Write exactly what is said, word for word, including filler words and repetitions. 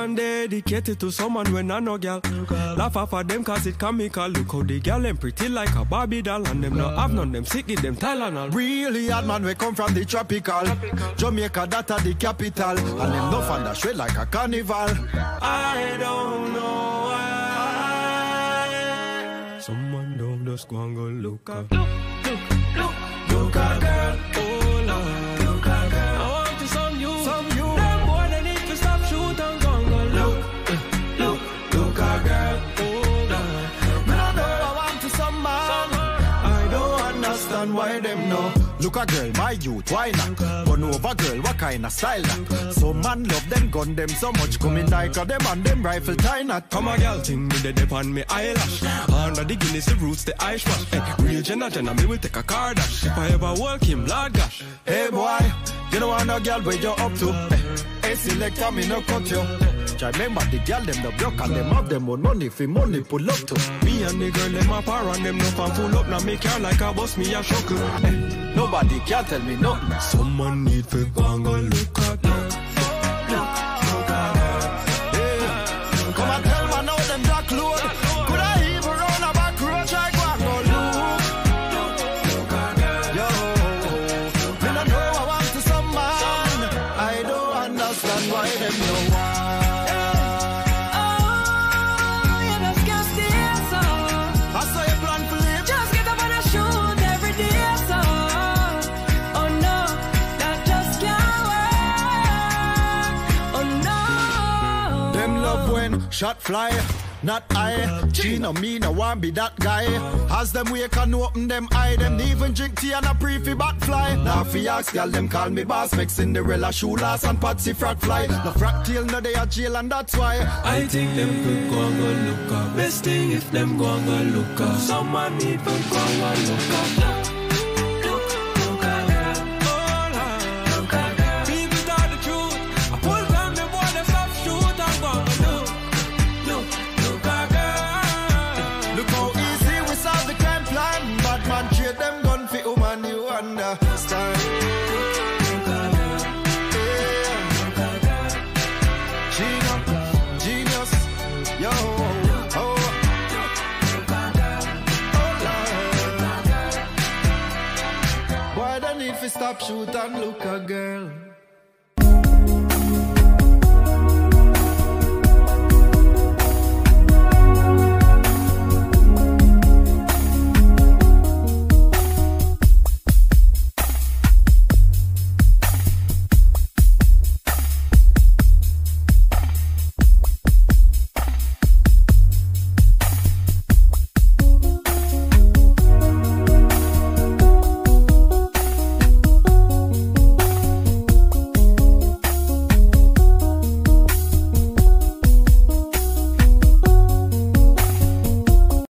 one dedicated to someone when I no girl. Laugh off of them cause it comical. Look how the girl them pretty like a Barbie doll. And them no have none, them sick in them Tylenol. Really hard man, we come from the tropical, tropical. Jamaica, that are the capital. And them no fan that shit like a carnival. I don't know why someone don't just go and go look at. Look, look, look, look at girl. Oh Lord, look at girl. I want to some you, some you. Them boy they need to stop shoot and go and go look, look, look at girl. Oh Lord, me no know I want to some man. I don't understand why them know. Look a girl, my youth, why not? Gun over girl, what kind of style that? Some man love them, gun them so much. Coming like a them and them rifle tie not. Come a girl, thing me the dip on me eyelash. Under the Guinness, the roots, the eye wash. Hey, real Jenna Jenna, me will take a car dash. If I ever walk him, Lord gosh. Hey boy, you know want no girl where you up to? Hey, selector, me no cut you. Try remember the girl them the block and them have them on money for money pull up to. Me and the girl them a par and them no fan full up. Now make her like a boss, me a shuckle. Hey, nobody can tell me nothing. Someone need to go and go look at that. Look, look at that. Hey, come and tell me now them black load. Could I even run a back road? Try go and go look. Look at that. Yo, me no know I want to some man. I don't understand why them know why. Shot fly, not I. Chino, me no want be that guy. As them wake and open them eye, them even drink tea and a pre-fi bat fly. Now fi ask girl, them call me boss. Make Cinderella shoe last and Patsy frack fly. No frack tail, no they a jail and that's why I think them could go and go look up. Best thing if them go and go look up. Someone need to go and go look up. them gun for woman, you understand. Yeah. Chino, genius, yo, oh, oh Lord. Why the need to stop, shoot and look a girl?